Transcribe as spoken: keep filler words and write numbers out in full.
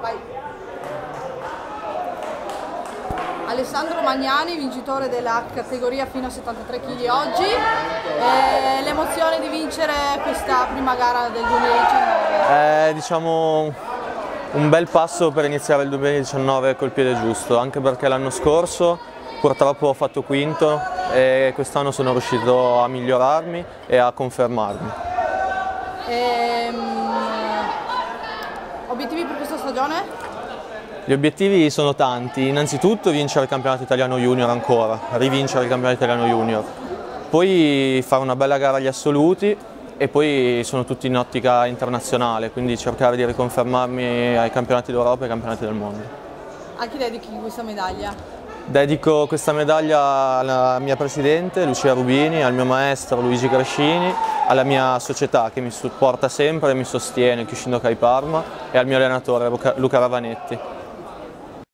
Vai. Alessandro Magnani, vincitore della categoria fino a settantatré chili oggi. Eh, l'emozione di vincere questa prima gara del duemiladiciannove? È diciamo un bel passo per iniziare il duemiladiciannove col piede giusto, anche perché l'anno scorso purtroppo ho fatto quinto e quest'anno sono riuscito a migliorarmi e a confermarmi. Ehm, obiettivi per questa stagione? Gli obiettivi sono tanti, innanzitutto vincere il campionato italiano junior ancora, rivincere il campionato italiano junior, poi fare una bella gara agli assoluti e poi sono tutti in ottica internazionale, quindi cercare di riconfermarmi ai campionati d'Europa e ai campionati del mondo. A chi dedichi questa medaglia? Dedico questa medaglia alla mia presidente Lucia Rubini, al mio maestro Luigi Crescini, alla mia società che mi supporta sempre e mi sostiene, Kyushindo Kai Parma, e al mio allenatore Luca Ravanetti.